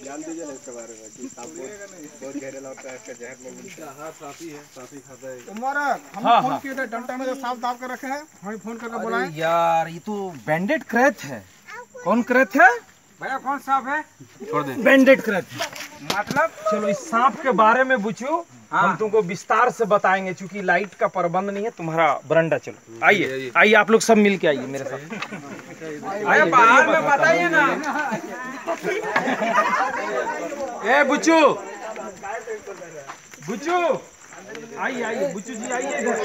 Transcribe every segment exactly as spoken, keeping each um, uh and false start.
जान दीजिए ना इसके बारे में कि सांप बहुत जहरीला होता है, इसका जहर नहीं मिलता। हाँ सांप ही है, सांप ही खाता है। तुम्हारा हम हाँ, फोन हाँ। किए थे, डंटा में जो सांप दाब कर रखे हैं, हमें फोन करके बुलाए। यार ये तो बैंडेड क्रेट है। कौन क्रेट है भैया? कौन सांप है? छोड़ दे। बैंडेड क्रेट है। मतलब चलो इस सांप के बारे में पूछो, हम तुमको विस्तार से बताएंगे। चूंकि लाइट का प्रबंध नहीं है, तुम्हारा बरंडा। चलो आइए आइए, आप लोग सब मिल के आइए मेरे साथ। आइए बाहर में बताइए ना। ए बुच्चू, बुच्चू आइए आइए, बुच्चू जी आइए इधर।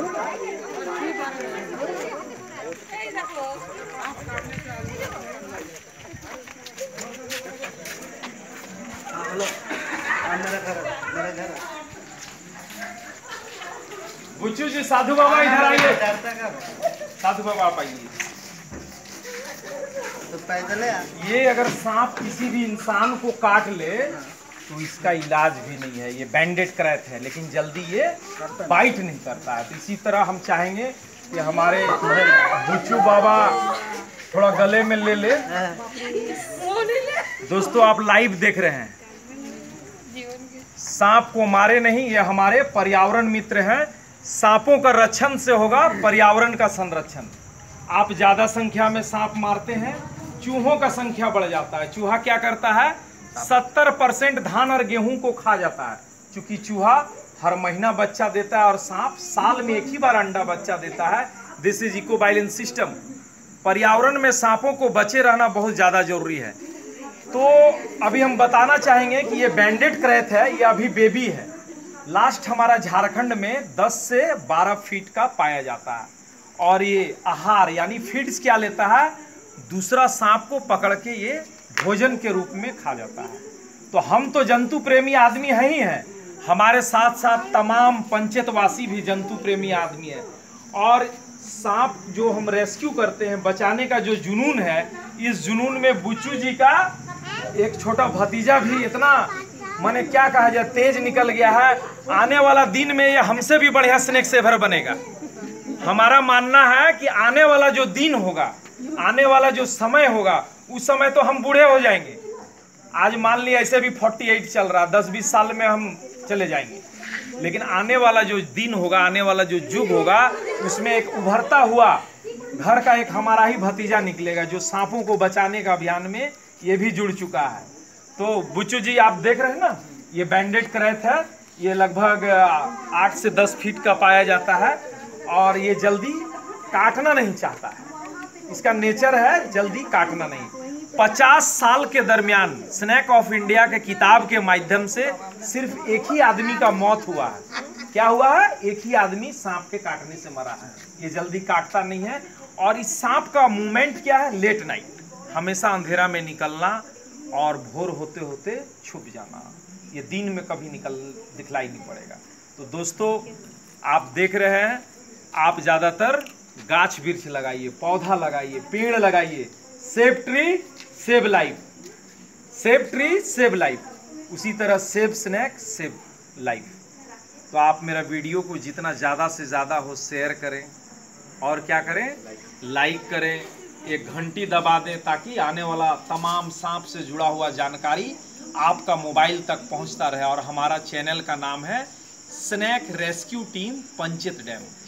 बुच्चू जी, साधु बाबा इधर आइए। साधु बाबा आप आइए। तो पैदल है। ये अगर सांप किसी भी इंसान को काट ले तो इसका इलाज भी नहीं है। ये बैंडेड क्रेट है, लेकिन जल्दी ये बाइट नहीं करता है। तो इसी तरह हम चाहेंगे कि हमारे बुच्चू बाबा थोड़ा गले में ले ले। दोस्तों आप लाइव देख रहे हैं, सांप को मारे नहीं, ये हमारे पर्यावरण मित्र हैं। सांपों का रक्षण से होगा पर्यावरण का संरक्षण। आप ज्यादा संख्या में सांप मारते हैं, चूहों का संख्या बढ़ जाता है। चूहा क्या करता है? सत्तर परसेंट धान और गेहूं को खा जाता है। क्योंकि चूहा हर महीना बच्चा देता है और सांप साल में एक ही बार अंडा बच्चा देता है। This is eco balance system. पर्यावरण में सांपों को बचे रहना बहुत ज्यादा जरूरी है। तो अभी हम बताना चाहेंगे कि ये बैंडेड क्रेट है, ये अभी बेबी है। लास्ट हमारा झारखंड में दस से बारह फीट का पाया जाता है। और ये आहार यानी फीड्स क्या लेता है? दूसरा सांप को पकड़ के ये भोजन के रूप में खा जाता है। तो हम तो जंतु प्रेमी आदमी हैं ही हैं, हमारे साथ साथ तमाम पंचेतवासी भी जंतु प्रेमी आदमी है। और सांप जो हम रेस्क्यू करते हैं, बचाने का जो जुनून है, इस जुनून में बुच्चू जी का एक छोटा भतीजा भी इतना माने क्या कहा जाए तेज निकल गया है। आने वाला दिन में ये हमसे भी बढ़िया स्नेक सेवर बनेगा। हमारा मानना है कि आने वाला जो दिन होगा, आने वाला जो समय होगा, उस समय तो हम बूढ़े हो जाएंगे। आज मान लिया ऐसे भी अड़तालीस चल रहा, दस बीस साल में हम चले जाएंगे। लेकिन आने वाला जो दिन होगा, आने वाला जो युग होगा, उसमें एक उभरता हुआ घर का एक हमारा ही भतीजा निकलेगा, जो सांपों को बचाने का अभियान में ये भी जुड़ चुका है। तो बुच्चू जी आप देख रहे हैं ना, ये बैंडेड क्रेट है। ये लगभग आठ से दस फीट का पाया जाता है और ये जल्दी काटना नहीं चाहता है। इसका नेचर है जल्दी काटना नहीं। पचास साल के दरमियान स्नैक ऑफ इंडिया के किताब के माध्यम से सिर्फ एक ही आदमी का मौत हुआ है। क्या हुआ है? एक ही आदमी सांप के काटने से मरा है। ये जल्दी काटता नहीं है। और इस सांप का मूवमेंट क्या है? लेट नाइट, हमेशा अंधेरा में निकलना और भोर होते होते छुप जाना। ये दिन में कभी निकल दिखलाई नहीं पड़ेगा। तो दोस्तों आप देख रहे हैं, आप ज़्यादातर गाछ वृक्ष लगाइए, पौधा लगाइए, पेड़ लगाइए। Save tree save life, save tree save life. उसी तरह सेव स्नैक सेव लाइफ। तो आप मेरा वीडियो को जितना ज़्यादा से ज़्यादा हो शेयर करें और क्या करें, लाइक करें, एक घंटी दबा दें ताकि आने वाला तमाम सांप से जुड़ा हुआ जानकारी आपका मोबाइल तक पहुंचता रहे। और हमारा चैनल का नाम है snake rescue team Panchet dam.